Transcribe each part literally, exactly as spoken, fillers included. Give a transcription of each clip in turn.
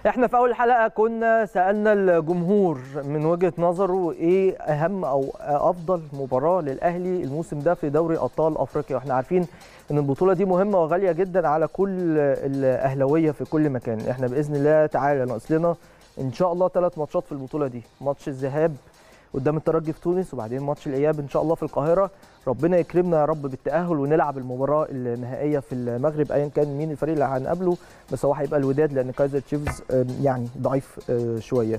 احنا في اول حلقه كنا سالنا الجمهور من وجهه نظره ايه اهم او افضل مباراه للاهلي الموسم ده في دوري ابطال افريقيا، واحنا عارفين ان البطوله دي مهمه وغاليه جدا على كل الاهلاويه في كل مكان. احنا باذن الله تعالى ناقص لنا ان شاء الله ثلاث ماتشات في البطوله دي، ماتش الذهاب قدام الترجي في تونس، وبعدين ماتش الاياب ان شاء الله في القاهره. ربنا يكرمنا يا رب بالتاهل ونلعب المباراه النهائيه في المغرب ايا كان مين الفريق اللي هنقابله، بس هو هيبقى الوداد لان كايزر تشيفز يعني ضعيف شويه.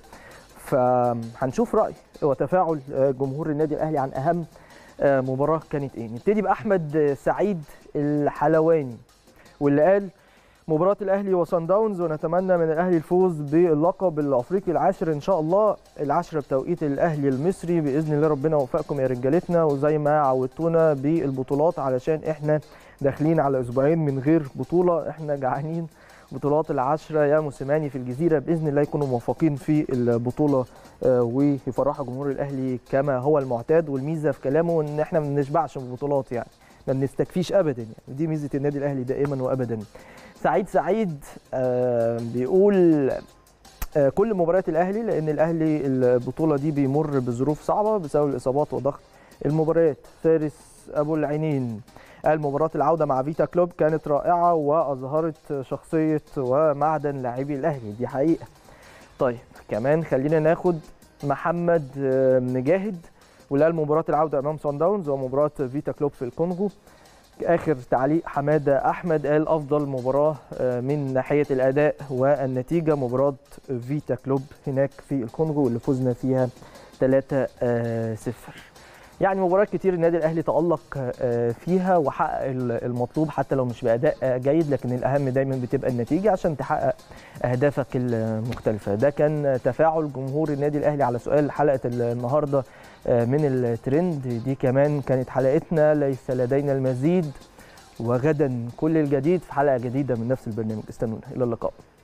فهنشوف راي وتفاعل جمهور النادي الاهلي عن اهم مباراه كانت ايه. نبتدي باحمد سعيد الحلواني واللي قال: مباراة الأهلي وصن داونز، ونتمنى من الأهلي الفوز باللقب الأفريقي العاشر إن شاء الله، العاشرة بتوقيت الأهلي المصري بإذن الله. ربنا يوفقكم يا رجالتنا، وزي ما عودتونا بالبطولات علشان إحنا داخلين على أسبوعين من غير بطولة، إحنا جعانين بطولات العشرة يا موسيماني في الجزيرة. بإذن الله يكونوا موفقين في البطولة ويفرحوا جمهور الأهلي كما هو المعتاد. والميزة في كلامه إن إحنا ما بنشبعش من البطولات، يعني ما بنستكفيش أبدا، يعني دي ميزة النادي الأهلي دائما وأبدا. سعيد سعيد آه بيقول آه كل مباريات الاهلي، لان الاهلي البطوله دي بيمر بظروف صعبه بسبب الاصابات وضغط المباريات. فارس ابو العينين قال: مباراه العوده مع فيتا كلوب كانت رائعه واظهرت شخصيه ومعدن لاعبي الاهلي، دي حقيقه. طيب كمان خلينا ناخد محمد آه مجاهد واللي قال: مباراه العوده امام صن داونز ومباراه فيتا كلوب في الكونغو. آخر تعليق حمادة أحمد قال: أفضل مباراة من ناحية الأداء والنتيجة مباراة فيتا كلوب هناك في الكونغو اللي فزنا فيها ثلاثة صفر. يعني مباريات كتير النادي الأهلي تألق فيها وحقق المطلوب حتى لو مش بأداء جيد، لكن الأهم دايما بتبقى النتيجة عشان تحقق أهدافك المختلفة. ده كان تفاعل جمهور النادي الأهلي على سؤال حلقة النهاردة من الترند. دي كمان كانت حلقتنا، ليس لدينا المزيد، وغدا كل الجديد في حلقة جديدة من نفس البرنامج. استنونا، إلى اللقاء.